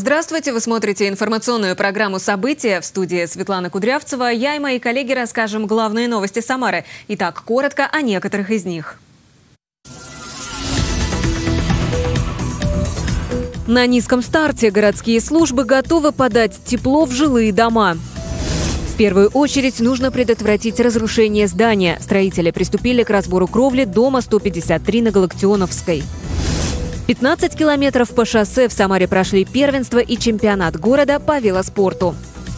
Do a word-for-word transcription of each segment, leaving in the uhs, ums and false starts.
Здравствуйте! Вы смотрите информационную программу «События». В студии Светлана Кудрявцева. Я и мои коллеги расскажем главные новости Самары. Итак, коротко о некоторых из них. На низком старте городские службы готовы подать тепло в жилые дома. В первую очередь нужно предотвратить разрушение здания. Строители приступили к разбору кровли дома сто пятьдесят три на Галактионовской. пятнадцать километров по шоссе в Самаре прошли первенство и чемпионат города по велоспорту.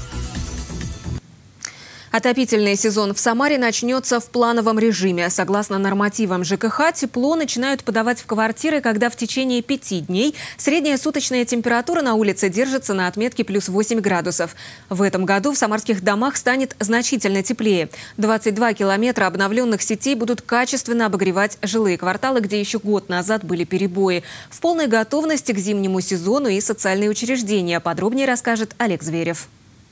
Отопительный сезон в Самаре начнется в плановом режиме. Согласно нормативам ЖКХ, тепло начинают подавать в квартиры, когда в течение пяти дней средняя суточная температура на улице держится на отметке плюс восемь градусов. В этом году в самарских домах станет значительно теплее. двадцать два километра обновленных сетей будут качественно обогревать жилые кварталы, где еще год назад были перебои. В полной готовности к зимнему сезону и социальные учреждения. Подробнее расскажет Олег Зверев.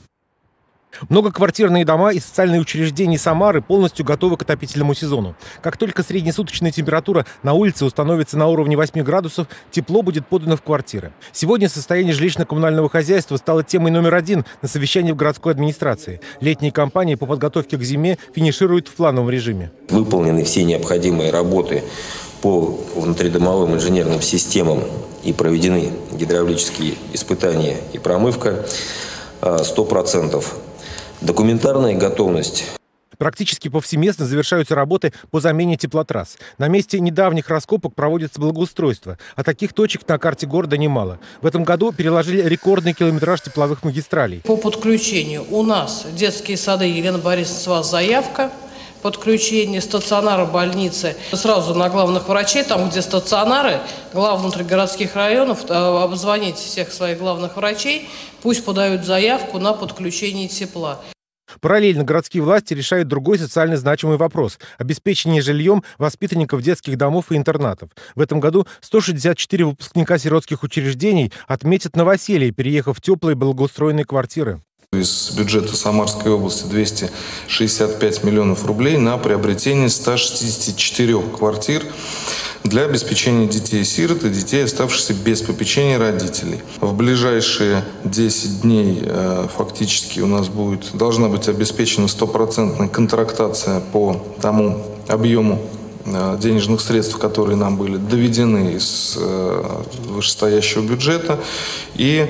Многоквартирные дома и социальные учреждения Самары полностью готовы к отопительному сезону. Как только среднесуточная температура на улице установится на уровне восьми градусов, тепло будет подано в квартиры. Сегодня состояние жилищно-коммунального хозяйства стало темой номер один на совещании в городской администрации. Летние кампании по подготовке к зиме финишируют в плановом режиме. Выполнены все необходимые работы по внутридомовым инженерным системам и проведены гидравлические испытания и промывка сто процентов. Документарная готовность. Практически повсеместно завершаются работы по замене теплотрасс. На месте недавних раскопок проводится благоустройство, а таких точек на карте города немало. В этом году переложили рекордный километраж тепловых магистралей. По подключению у нас детские сады, Елена Борисовна, с вас заявка. Подключение стационара больницы сразу на главных врачей, там, где стационары, глав внутригородских районов, обзвоните всех своих главных врачей, пусть подают заявку на подключение тепла. Параллельно городские власти решают другой социально значимый вопрос – обеспечение жильем воспитанников детских домов и интернатов. В этом году сто шестьдесят четыре выпускника сиротских учреждений отметят новоселье, переехав в теплые благоустроенные квартиры. Из бюджета Самарской области двести шестьдесят пять миллионов рублей на приобретение ста шестидесяти четырёх квартир для обеспечения детей-сирот и детей, оставшихся без попечения родителей. В ближайшие десять дней э, фактически у нас будет, должна быть обеспечена стопроцентная контрактация по тому объему э, денежных средств, которые нам были доведены из э, вышестоящего бюджета. И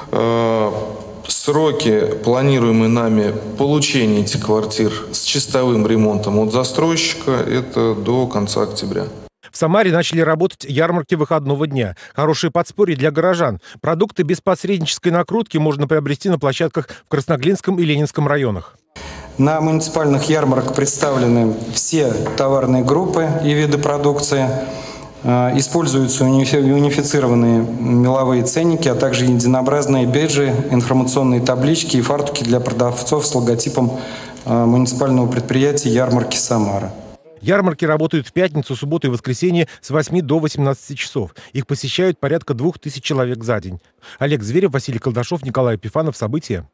э, сроки, планируемые нами получения этих квартир с чистовым ремонтом от застройщика, это до конца октября. В Самаре начали работать ярмарки выходного дня. Хорошие подспорья для горожан. Продукты без посреднической накрутки можно приобрести на площадках в Красноглинском и Ленинском районах. На муниципальных ярмарках представлены все товарные группы и виды продукции. Используются унифицированные меловые ценники, а также единообразные бейджи, информационные таблички и фартуки для продавцов с логотипом муниципального предприятия «Ярмарки Самара». Ярмарки работают в пятницу, субботу и воскресенье с восьми до восемнадцати часов. Их посещают порядка двух тысяч человек за день. Олег Зверев, Василий Колдашов, Николай Епифанов. События.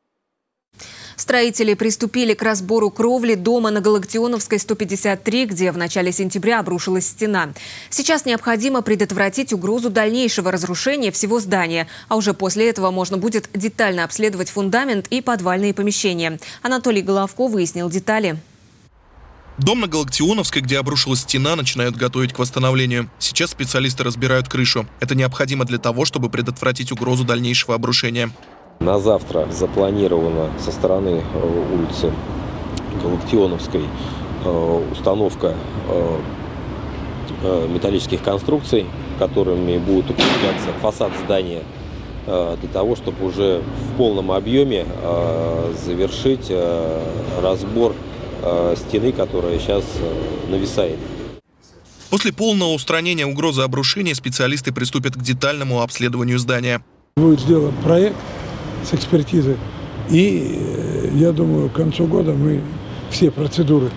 Строители приступили к разбору кровли дома на Галактионовской сто пятьдесят три, где в начале сентября обрушилась стена. Сейчас необходимо предотвратить угрозу дальнейшего разрушения всего здания, а уже после этого можно будет детально обследовать фундамент и подвальные помещения. Анатолий Головко выяснил детали. Дом на Галактионовской, где обрушилась стена, начинают готовить к восстановлению. Сейчас специалисты разбирают крышу. Это необходимо для того, чтобы предотвратить угрозу дальнейшего обрушения. На завтра запланирована со стороны улицы Галактионовской установка металлических конструкций, которыми будут укрепляться фасад здания, для того, чтобы уже в полном объеме завершить разбор стены, которая сейчас нависает. После полного устранения угрозы обрушения специалисты приступят к детальному обследованию здания. Будет сделан проект с экспертизой, и я думаю, к концу года мы все процедуры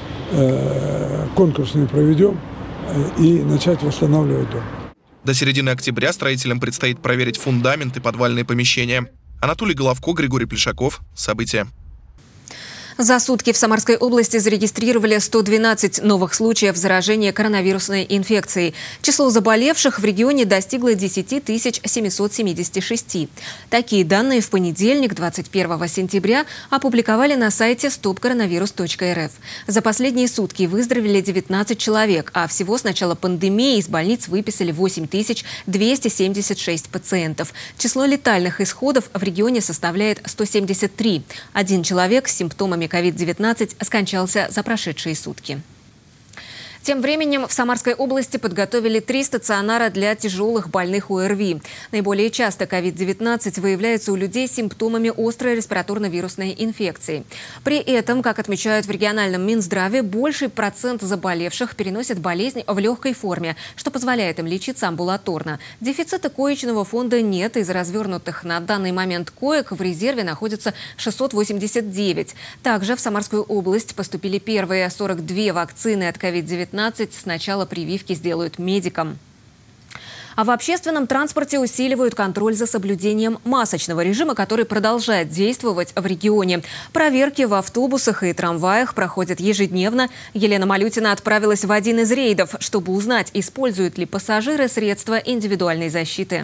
э, конкурсные проведем и начать восстанавливать дом. До середины октября строителям предстоит проверить фундамент и подвальные помещения. Анатолий Головко, Григорий Плешаков. События. За сутки в Самарской области зарегистрировали сто двенадцать новых случаев заражения коронавирусной инфекцией. Число заболевших в регионе достигло десяти тысяч семисот семидесяти шести. Такие данные в понедельник, двадцать первого сентября, опубликовали на сайте стоп коронавирус точка эр эф. За последние сутки выздоровели девятнадцать человек, а всего с начала пандемии из больниц выписали восемь тысяч двести семьдесят шесть пациентов. Число летальных исходов в регионе составляет сто семьдесят три. Один человек с симптомами ковид девятнадцать скончался за прошедшие сутки. Тем временем в Самарской области подготовили три стационара для тяжелых больных о эр ви. Наиболее часто ковид девятнадцать выявляется у людей с симптомами острой респираторно-вирусной инфекции. При этом, как отмечают в региональном Минздраве, больший процент заболевших переносит болезнь в легкой форме, что позволяет им лечиться амбулаторно. Дефицита коечного фонда нет. Из развернутых на данный момент коек в резерве находится шестьсот восемьдесят девять. Также в Самарскую область поступили первые сорок две вакцины от ковид девятнадцать. Сначала прививки сделают медикам. А в общественном транспорте усиливают контроль за соблюдением масочного режима, который продолжает действовать в регионе. Проверки в автобусах и трамваях проходят ежедневно. Елена Малютина отправилась в один из рейдов, чтобы узнать, используют ли пассажиры средства индивидуальной защиты.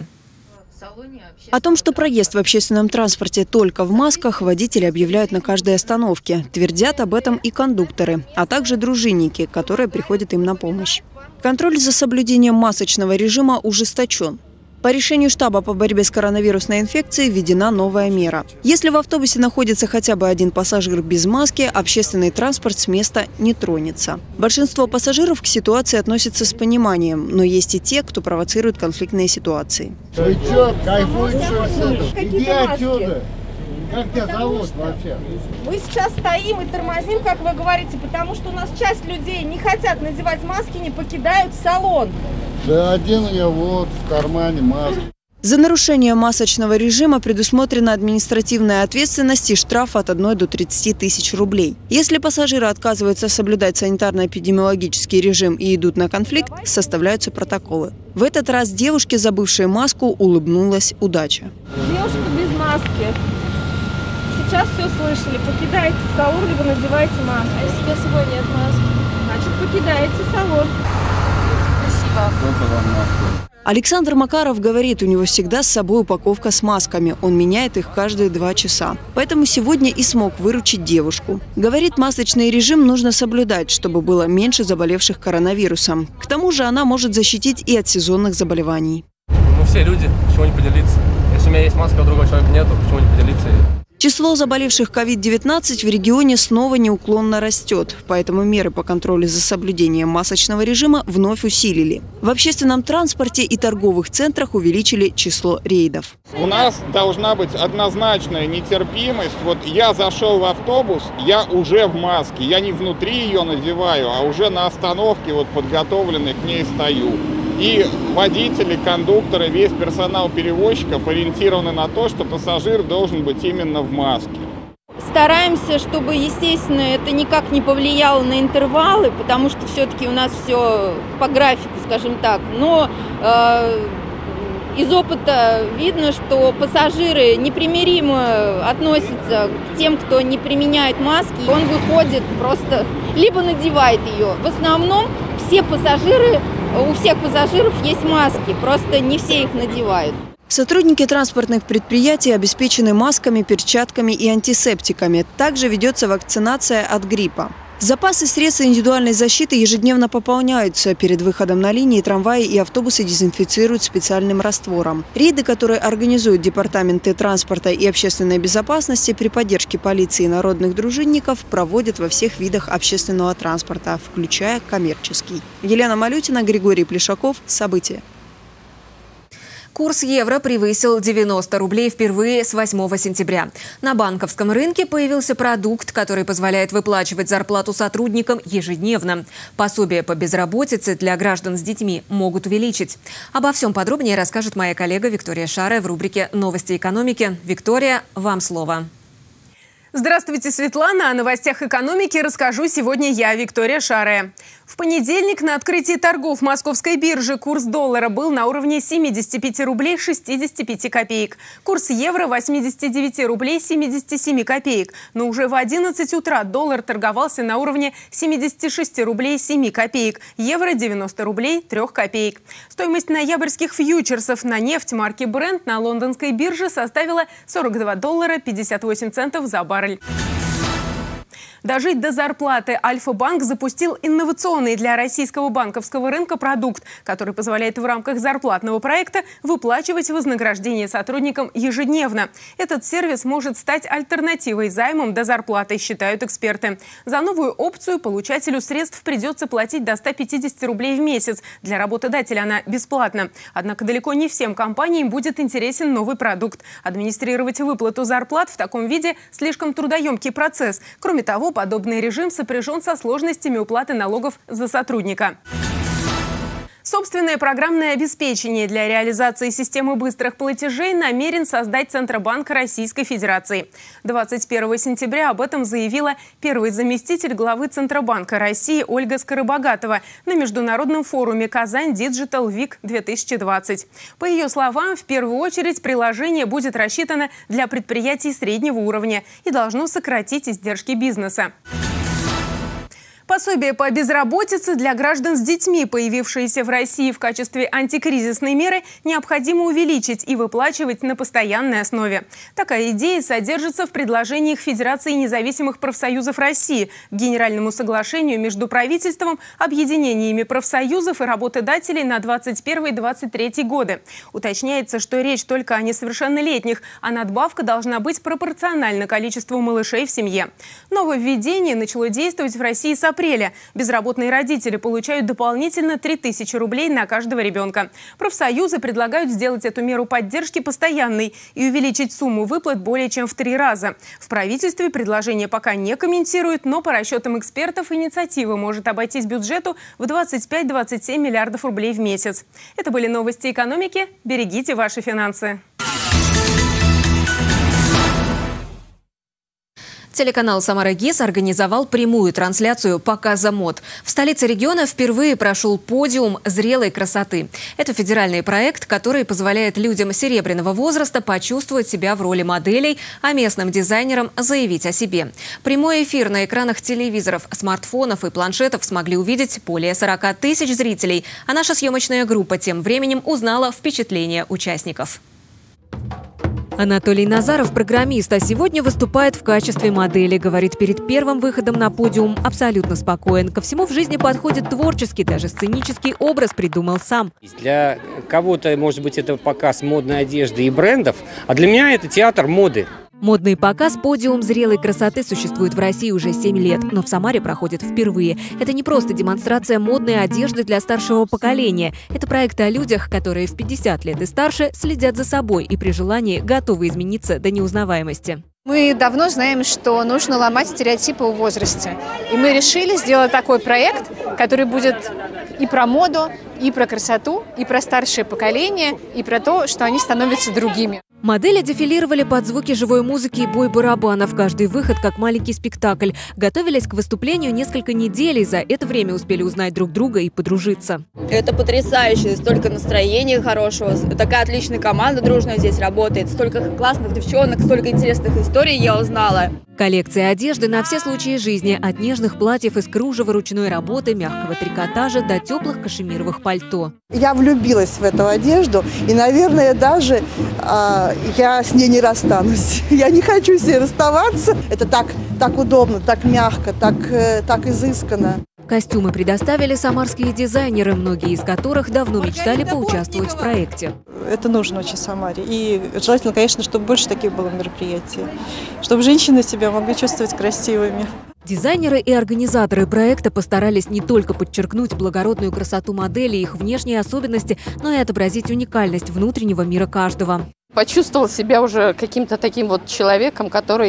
О том, что проезд в общественном транспорте только в масках, водители объявляют на каждой остановке. Твердят об этом и кондукторы, а также дружинники, которые приходят им на помощь. Контроль за соблюдением масочного режима ужесточен. По решению штаба по борьбе с коронавирусной инфекцией введена новая мера. Если в автобусе находится хотя бы один пассажир без маски, общественный транспорт с места не тронется. Большинство пассажиров к ситуации относятся с пониманием, но есть и те, кто провоцирует конфликтные ситуации. Вы что, кайфуете? Иди отсюда! Как тебя зовут вообще? Мы сейчас стоим и тормозим, как вы говорите, потому что у нас часть людей не хотят надевать маски, не покидают салон. Да один я вот в кармане маски. За нарушение масочного режима предусмотрена административная ответственность и штраф от одной до тридцати тысяч рублей. Если пассажиры отказываются соблюдать санитарно-эпидемиологический режим и идут на конфликт, составляются протоколы. В этот раз девушке, забывшей маску, улыбнулась удача. Девушка без маски. Сейчас все слышали. Покидаете салон, либо надеваете маску. А если с собой нет маски? Значит, покидаете салон. Спасибо. Александр Макаров говорит, у него всегда с собой упаковка с масками. Он меняет их каждые два часа. Поэтому сегодня и смог выручить девушку. Говорит, масочный режим нужно соблюдать, чтобы было меньше заболевших коронавирусом. К тому же она может защитить и от сезонных заболеваний. Мы все люди, почему не поделиться? Если у меня есть маска, а у другого человека нету, почему не поделиться? Число заболевших ковид девятнадцать в регионе снова неуклонно растет, поэтому меры по контролю за соблюдением масочного режима вновь усилили. В общественном транспорте и торговых центрах увеличили число рейдов. У нас должна быть однозначная нетерпимость. Вот я зашел в автобус, я уже в маске, я не внутри ее надеваю, а уже на остановке вот подготовленный к ней стою. И водители, кондукторы, весь персонал перевозчиков ориентированы на то, что пассажир должен быть именно в маске. Стараемся, чтобы, естественно, это никак не повлияло на интервалы, потому что все-таки у нас все по графику, скажем так. Но э, из опыта видно, что пассажиры непримиримо относятся к тем, кто не применяет маски. Он выходит просто, либо надевает ее. В основном все пассажиры... У всех пассажиров есть маски, просто не все их надевают. Сотрудники транспортных предприятий обеспечены масками, перчатками и антисептиками. Также ведется вакцинация от гриппа. Запасы средств индивидуальной защиты ежедневно пополняются. Перед выходом на линии трамваи и автобусы дезинфицируют специальным раствором. Рейды, которые организуют департаменты транспорта и общественной безопасности при поддержке полиции и народных дружинников, проводят во всех видах общественного транспорта, включая коммерческий. Елена Малютина, Григорий Плешаков. События. Курс евро превысил девяносто рублей впервые с восьмого сентября. На банковском рынке появился продукт, который позволяет выплачивать зарплату сотрудникам ежедневно. Пособие по безработице для граждан с детьми могут увеличить. Обо всем подробнее расскажет моя коллега Виктория Шаре в рубрике «Новости экономики». Виктория, вам слово. Здравствуйте, Светлана. О новостях экономики расскажу сегодня я, Виктория Шаре. В понедельник на открытии торгов Московской биржи курс доллара был на уровне семидесяти пяти рублей шестидесяти пяти копеек. Курс евро – восьмидесяти девяти рублей семидесяти семи копеек. Но уже в одиннадцать утра доллар торговался на уровне семидесяти шести рублей семи копеек. Евро – девяноста рублей трёх копеек. Стоимость ноябрьских фьючерсов на нефть марки Brent на лондонской бирже составила сорок два доллара пятьдесят восемь центов за баррель. Дожить до зарплаты. Альфа-банк запустил инновационный для российского банковского рынка продукт, который позволяет в рамках зарплатного проекта выплачивать вознаграждение сотрудникам ежедневно. Этот сервис может стать альтернативой займам до зарплаты, считают эксперты. За новую опцию получателю средств придется платить до ста пятидесяти рублей в месяц. Для работодателя она бесплатна. Однако далеко не всем компаниям будет интересен новый продукт. Администрировать выплату зарплат в таком виде слишком трудоемкий процесс. Кроме того, подобный режим сопряжен со сложностями уплаты налогов за сотрудника. Собственное программное обеспечение для реализации системы быстрых платежей намерен создать Центробанк Российской Федерации. двадцать первого сентября об этом заявила первый заместитель главы Центробанка России Ольга Скоробогатова на международном форуме «Казань Digital Week две тысячи двадцать». По ее словам, в первую очередь приложение будет рассчитано для предприятий среднего уровня и должно сократить издержки бизнеса. Пособие по безработице для граждан с детьми, появившиеся в России в качестве антикризисной меры, необходимо увеличить и выплачивать на постоянной основе. Такая идея содержится в предложениях Федерации независимых профсоюзов России к Генеральному соглашению между правительством, объединениями профсоюзов и работодателей на двадцать первый — двадцать третий годы. Уточняется, что речь только о несовершеннолетних, а надбавка должна быть пропорциональна количеству малышей в семье. Нововведение начало действовать в России с апреля. Безработные родители получают дополнительно три тысячи рублей на каждого ребенка. Профсоюзы предлагают сделать эту меру поддержки постоянной и увеличить сумму выплат более чем в три раза. В правительстве предложение пока не комментируют, но по расчетам экспертов инициатива может обойтись бюджету в двадцать пять — двадцать семь миллиардов рублей в месяц. Это были новости экономики. Берегите ваши финансы. Телеканал «Самара ГИС» организовал прямую трансляцию показа мод. В столице региона впервые прошел подиум зрелой красоты. Это федеральный проект, который позволяет людям серебряного возраста почувствовать себя в роли моделей, а местным дизайнерам заявить о себе. Прямой эфир на экранах телевизоров, смартфонов и планшетов смогли увидеть более сорока тысяч зрителей. А наша съемочная группа тем временем узнала впечатления участников. Анатолий Назаров – программист, а сегодня выступает в качестве модели. Говорит, перед первым выходом на подиум абсолютно спокоен. Ко всему в жизни подходит творческий, даже сценический образ придумал сам. Для кого-то, может быть, это показ модной одежды и брендов, а для меня это театр моды. Модный показ «Подиум зрелой красоты» существует в России уже семь лет, но в Самаре проходит впервые. Это не просто демонстрация модной одежды для старшего поколения. Это проект о людях, которые в пятьдесят лет и старше следят за собой и при желании готовы измениться до неузнаваемости. Мы давно знаем, что нужно ломать стереотипы о возрасте. И мы решили сделать такой проект, который будет и про моду, и про красоту, и про старшее поколение, и про то, что они становятся другими. Модели дефилировали под звуки живой музыки и бой барабанов. Каждый выход как маленький спектакль. Готовились к выступлению несколько недель, и за это время успели узнать друг друга и подружиться. Это потрясающе. Столько настроения хорошего. Такая отличная команда дружная здесь работает. Столько классных девчонок, столько интересных историй я узнала. Коллекция одежды на все случаи жизни. От нежных платьев из кружева, ручной работы, мягкого трикотажа до теплых кашемировых пальто. Я влюбилась в эту одежду, и, наверное, даже э, я с ней не расстанусь. Я не хочу с ней расставаться. Это так, так удобно, так мягко, так, э, так изысканно. Костюмы предоставили самарские дизайнеры, многие из которых давно мечтали поучаствовать в проекте. Это нужно очень Самаре. И желательно, конечно, чтобы больше таких было мероприятий. Чтобы женщины себя могли чувствовать красивыми. Дизайнеры и организаторы проекта постарались не только подчеркнуть благородную красоту модели и их внешние особенности, но и отобразить уникальность внутреннего мира каждого. Почувствовал себя уже каким-то таким вот человеком, который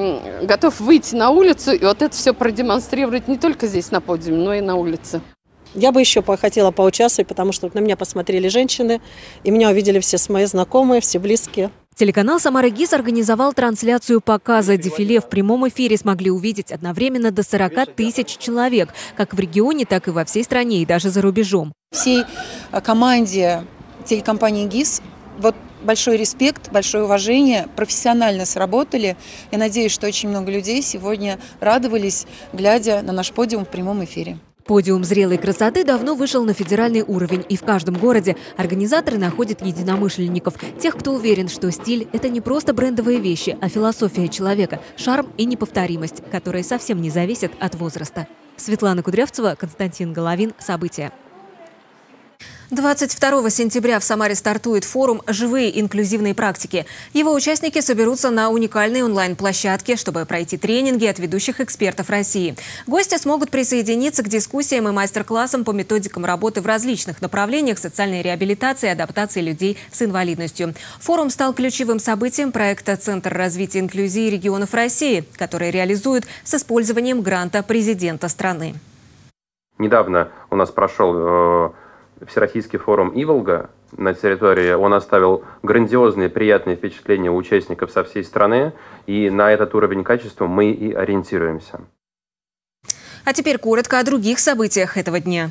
готов выйти на улицу и вот это все продемонстрировать не только здесь на подиуме, но и на улице. Я бы еще хотела поучаствовать, потому что на меня посмотрели женщины, и меня увидели все мои знакомые, все близкие. Телеканал «Самара ГИС» организовал трансляцию показа. Дефиле в прямом эфире смогли увидеть одновременно до сорока тысяч человек, как в регионе, так и во всей стране и даже за рубежом. Всей команде телекомпании ГИС вот большой респект, большое уважение, профессионально сработали. Я надеюсь, что очень много людей сегодня радовались, глядя на наш подиум в прямом эфире. Подиум зрелой красоты давно вышел на федеральный уровень, и в каждом городе организаторы находят единомышленников. Тех, кто уверен, что стиль – это не просто брендовые вещи, а философия человека, шарм и неповторимость, которые совсем не зависят от возраста. Светлана Кудрявцева, Константин Головин. События. двадцать второго сентября в Самаре стартует форум «Живые инклюзивные практики». Его участники соберутся на уникальной онлайн-площадке, чтобы пройти тренинги от ведущих экспертов России. Гости смогут присоединиться к дискуссиям и мастер-классам по методикам работы в различных направлениях социальной реабилитации и адаптации людей с инвалидностью. Форум стал ключевым событием проекта «Центр развития инклюзии регионов России», который реализует с использованием гранта президента страны. Недавно у нас прошел э Всероссийский форум «Иволга» на территории. Он оставил грандиозные, приятные впечатления у участников со всей страны. И на этот уровень качества мы и ориентируемся. А теперь коротко о других событиях этого дня.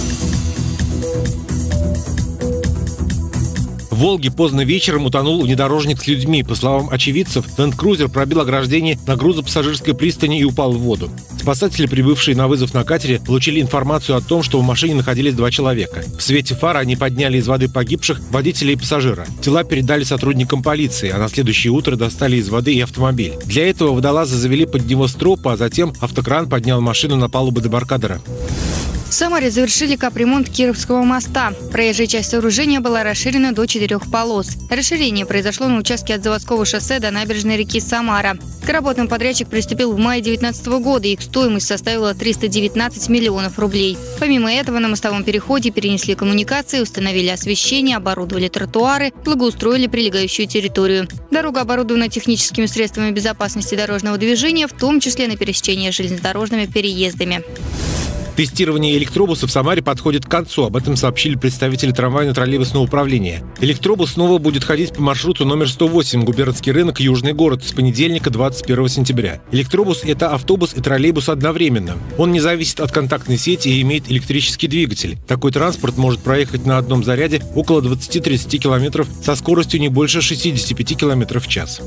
В Волге поздно вечером утонул внедорожник с людьми. По словам очевидцев, ленд-крузер пробил ограждение на грузопассажирской пристани и упал в воду. Спасатели, прибывшие на вызов на катере, получили информацию о том, что в машине находились два человека. В свете фар они подняли из воды погибших водителя и пассажира. Тела передали сотрудникам полиции, а на следующее утро достали из воды и автомобиль. Для этого водолазы завели под него стропы, а затем автокран поднял машину на палубу дебаркадера. В Самаре завершили капремонт Кировского моста. Проезжая часть сооружения была расширена до четырех полос. Расширение произошло на участке от Заводского шоссе до набережной реки Самара. К работам подрядчик приступил в мае две тысячи девятнадцатого года. Их стоимость составила триста девятнадцать миллионов рублей. Помимо этого на мостовом переходе перенесли коммуникации, установили освещение, оборудовали тротуары, благоустроили прилегающую территорию. Дорога оборудована техническими средствами безопасности дорожного движения, в том числе на пересечение железнодорожными переездами. Тестирование электробусов в Самаре подходит к концу. Об этом сообщили представители трамвайно-троллейбусного управления. Электробус снова будет ходить по маршруту номер сто восемь, губернский рынок, Южный город, с понедельника двадцать первого сентября. Электробус – это автобус и троллейбус одновременно. Он не зависит от контактной сети и имеет электрический двигатель. Такой транспорт может проехать на одном заряде около двадцати-тридцати километров со скоростью не больше шестидесяти пяти километров в час.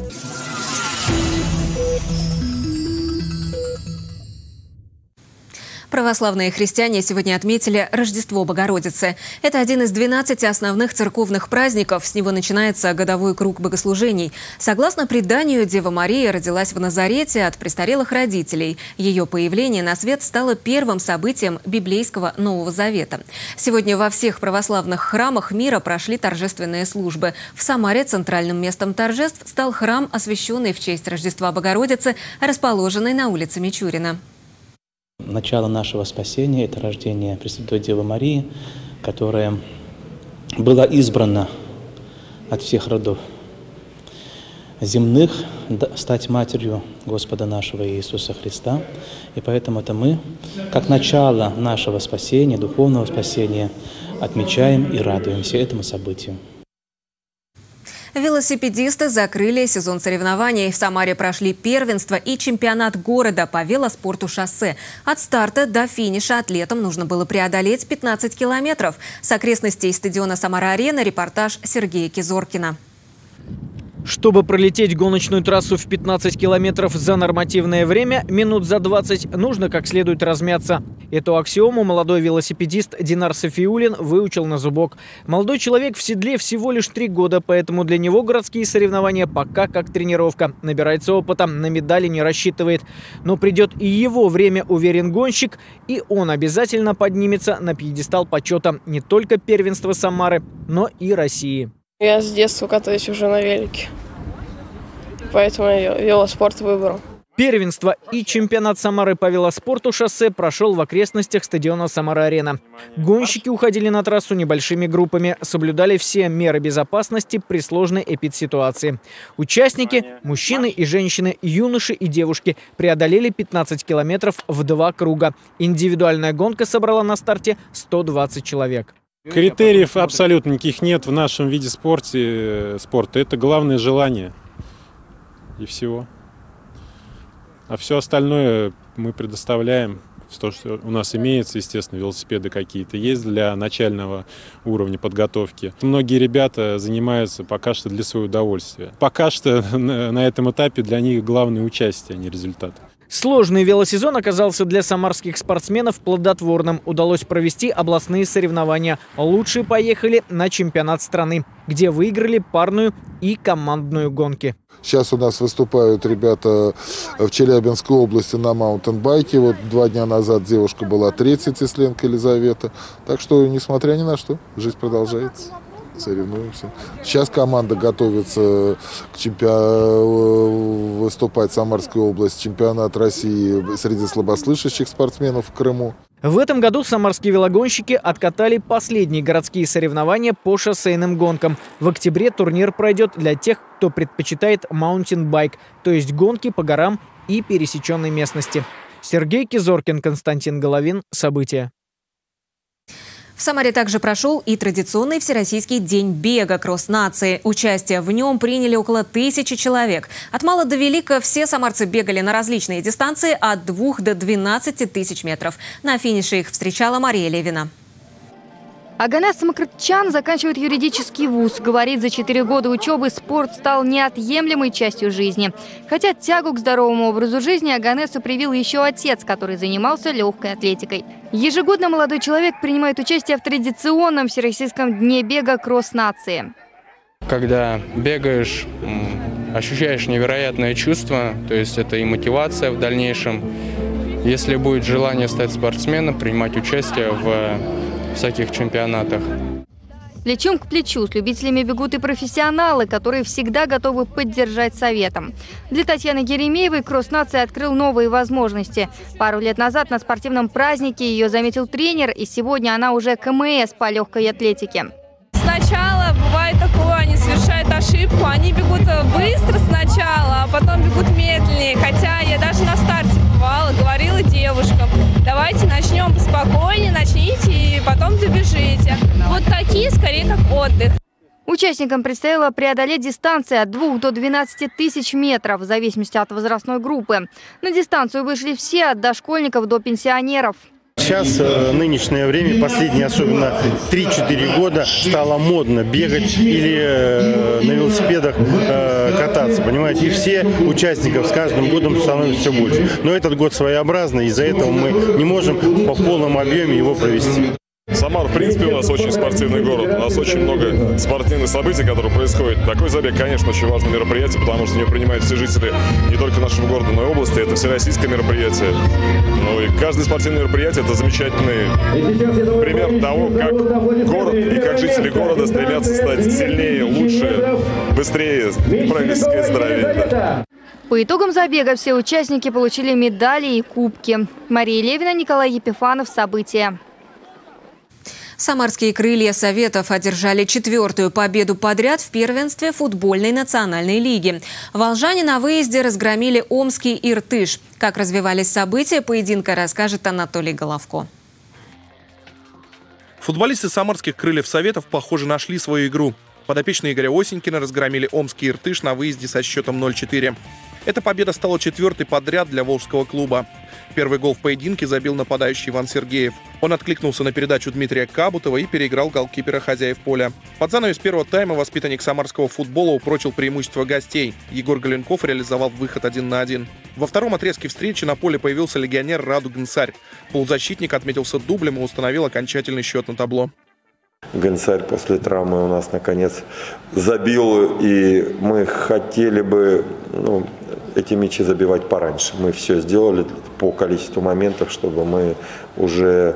Православные христиане сегодня отметили Рождество Богородицы. Это один из двенадцати основных церковных праздников. С него начинается годовой круг богослужений. Согласно преданию, Дева Мария родилась в Назарете от престарелых родителей. Ее появление на свет стало первым событием библейского Нового Завета. Сегодня во всех православных храмах мира прошли торжественные службы. В Самаре центральным местом торжеств стал храм, освященный в честь Рождества Богородицы, расположенный на улице Мичурина. Начало нашего спасения – это рождение Пресвятой Девы Марии, которая была избрана от всех родов земных стать матерью Господа нашего Иисуса Христа. И поэтому это мы, как начало нашего спасения, духовного спасения, отмечаем и радуемся этому событию. Велосипедисты закрыли сезон соревнований. В Самаре прошли первенство и чемпионат города по велоспорту шоссе. От старта до финиша атлетам нужно было преодолеть пятнадцать километров. С окрестностей стадиона «Самара-арена» репортаж Сергея Кизоркина. Чтобы пролететь гоночную трассу в пятнадцать километров за нормативное время, минут за двадцать, нужно как следует размяться. Эту аксиому молодой велосипедист Динар Софиулин выучил на зубок. Молодой человек в седле всего лишь три года, поэтому для него городские соревнования пока как тренировка. Набирается опыта, на медали не рассчитывает. Но придет и его время, уверен гонщик, и он обязательно поднимется на пьедестал почета не только первенства Самары, но и России. Я с детства катаюсь уже на велике, поэтому я велоспорт выбрал. Первенство и чемпионат Самары по велоспорту шоссе прошел в окрестностях стадиона «Самара-арена». Гонщики уходили на трассу небольшими группами, соблюдали все меры безопасности при сложной эпидситуации. Участники – мужчины и женщины, юноши и девушки – преодолели пятнадцать километров в два круга. Индивидуальная гонка собрала на старте сто двадцать человек. Критериев абсолютно никаких нет в нашем виде спорте, спорта. Это главное желание. И всего. А все остальное мы предоставляем. То, что у нас имеется, естественно, велосипеды какие-то есть для начального уровня подготовки. Многие ребята занимаются пока что для своего удовольствия. Пока что на этом этапе для них главное участие, а не результат. Сложный велосезон оказался для самарских спортсменов плодотворным. Удалось провести областные соревнования. Лучшие поехали на чемпионат страны, где выиграли парную и командную гонки. Сейчас у нас выступают ребята в Челябинской области на маунтинбайке. Вот два дня назад девушка была третья, Тесленко Елизавета. Так что, несмотря ни на что, жизнь продолжается. Соревнуемся. Сейчас команда готовится к чемпионату, выступать в Самарской области, чемпионат России среди слабослышащих спортсменов в Крыму. В этом году самарские велогонщики откатали последние городские соревнования по шоссейным гонкам. В октябре турнир пройдет для тех, кто предпочитает маунтинбайк, то есть гонки по горам и пересеченной местности. Сергей Кизоркин, Константин Головин. События. В Самаре также прошел и традиционный Всероссийский день бега «Кросс нации». Участие в нем приняли около тысячи человек. От мала до велика все самарцы бегали на различные дистанции от двух до двенадцати тысяч метров. На финише их встречала Мария Левина. Аганес Самокрытчан заканчивает юридический вуз. Говорит, за четыре года учебы спорт стал неотъемлемой частью жизни. Хотя тягу к здоровому образу жизни Аганесу привил еще отец, который занимался легкой атлетикой. Ежегодно молодой человек принимает участие в традиционном Всероссийском дне бега «Кросс нации». Когда бегаешь, ощущаешь невероятное чувство, то есть это и мотивация в дальнейшем. Если будет желание стать спортсменом, принимать участие в всяких чемпионатах. Плечом к плечу с любителями бегут и профессионалы, которые всегда готовы поддержать советом. Для Татьяны Еремеевой «Кросс нации» открыл новые возможности. Пару лет назад на спортивном празднике ее заметил тренер, и сегодня она уже КМС по легкой атлетике. Сначала бывает такое, они совершают ошибку, они бегут быстро сначала, а потом бегут медленнее. Хотя я даже на старте бывала, говорила девушкам: давайте начнем поспокойнее, начните и потом добежите. Вот такие скорее как отдых. Участникам предстояло преодолеть дистанции от двух до двенадцати тысяч метров, в зависимости от возрастной группы. На дистанцию вышли все, от дошкольников до пенсионеров. Сейчас, в нынешнее время, последние особенно три-четыре года, стало модно бегать или э, на велосипедах э, кататься, понимаете? И все участников с каждым годом становится все больше. Но этот год своеобразный, из-за этого мы не можем по полном объеме его провести. Самара, в принципе, у нас очень спортивный город. У нас очень много спортивных событий, которые происходят. Такой забег, конечно, очень важное мероприятие, потому что в него принимают все жители не только нашего города, но и области. Это всероссийское мероприятие. Ну и каждое спортивное мероприятие – это замечательный пример того, как город и как жители города стремятся стать сильнее, лучше, быстрее, правильно сказать, здоровее. Да. По итогам забега все участники получили медали и кубки. Мария Левина, Николай Епифанов. События. Самарские крылья Советов одержали четвертую победу подряд в первенстве футбольной национальной лиги. Волжане на выезде разгромили омский Иртыш. Как развивались события поединка, расскажет Анатолий Головко. Футболисты самарских крыльев Советов, похоже, нашли свою игру. Подопечные Игоря Осенькина разгромили омский Иртыш на выезде со счетом ноль четыре. Эта победа стала четвертой подряд для волжского клуба. Первый гол в поединке забил нападающий Иван Сергеев. Он откликнулся на передачу Дмитрия Кабутова и переиграл голкипера хозяев поля. Под занавес первого тайма воспитанник самарского футбола упрочил преимущество гостей. Егор Галенков реализовал выход один на один. Во втором отрезке встречи на поле появился легионер Раду Генсарь. Полузащитник отметился дублем и установил окончательный счет на табло. Генсарь после травмы у нас наконец забил, и мы хотели бы ну, эти мячи забивать пораньше. Мы все сделали по количеству моментов, чтобы мы уже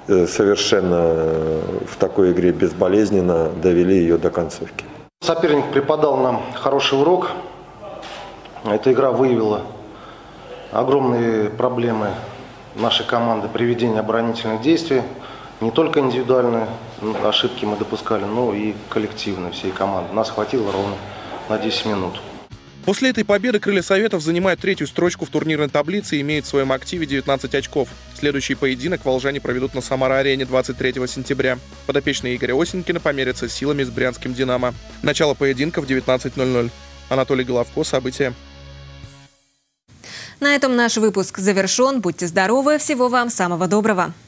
совершенно в такой игре безболезненно довели ее до концовки. Соперник преподал нам хороший урок. Эта игра выявила огромные проблемы нашей команды при ведении оборонительных действий. Не только индивидуальные ошибки мы допускали, но и коллективные всей команды. Нас хватило ровно на десять минут. После этой победы крылья Советов занимают третью строчку в турнирной таблице и имеют в своем активе девятнадцать очков. Следующий поединок волжане проведут на Самара-арене двадцать третьего сентября. Подопечные Игоря Осенькина померятся силами с брянским «Динамо». Начало поединка в девятнадцать ноль ноль. Анатолий Головко, события. На этом наш выпуск завершен. Будьте здоровы, всего вам самого доброго.